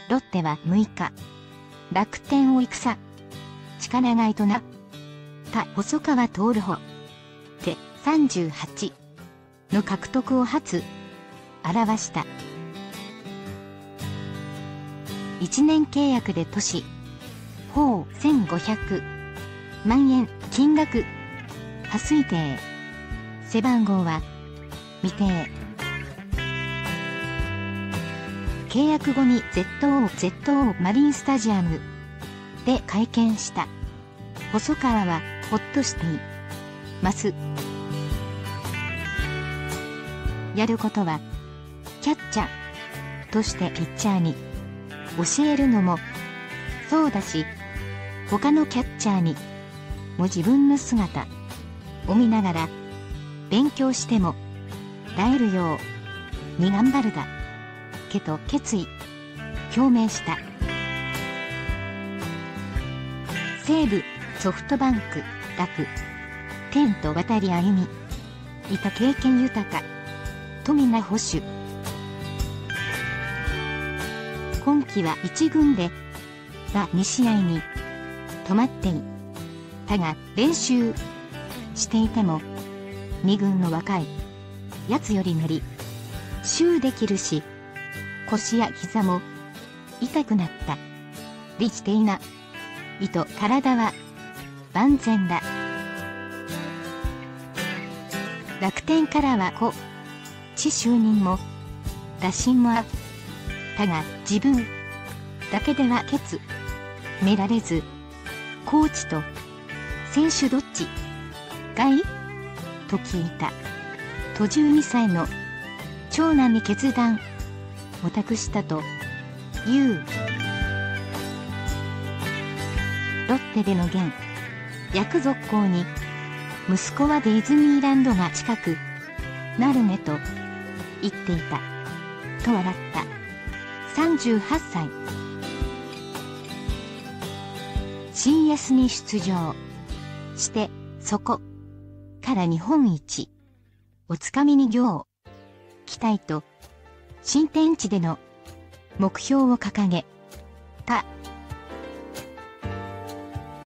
ロッテは6日、楽天を戦、力買いとなった細川徹補手38の獲得を初表した。1年契約で年俸1500万円金額破推定背番号は未定。契約後に ZO マリンスタジアムで会見した細川はほっとしています。やることはキャッチャーとしてピッチャーに教えるのもそうだし、他のキャッチャーにも自分の姿を見ながら勉強してもらえるように頑張るだけと決意表明した。西武、ソフトバンク、楽天と渡り歩みいた経験豊か富名捕手。今季は1軍で2試合に止まっていたが練習していても2軍の若いやつよりなりシューできるし、腰や膝も痛くなったりしていな。体は万全だ。楽天からはコーチ就任も打診もあったが自分だけでは決められず、コーチと選手どっちがいいと聞いたと12歳の長男に決断を託したという。ロッテでの現役続行に息子はディズニーランドが近くなるねと言っていたと笑った38歳。CS に出場してそこから日本一をつかみに行きたいと新天地での目標を掲げた。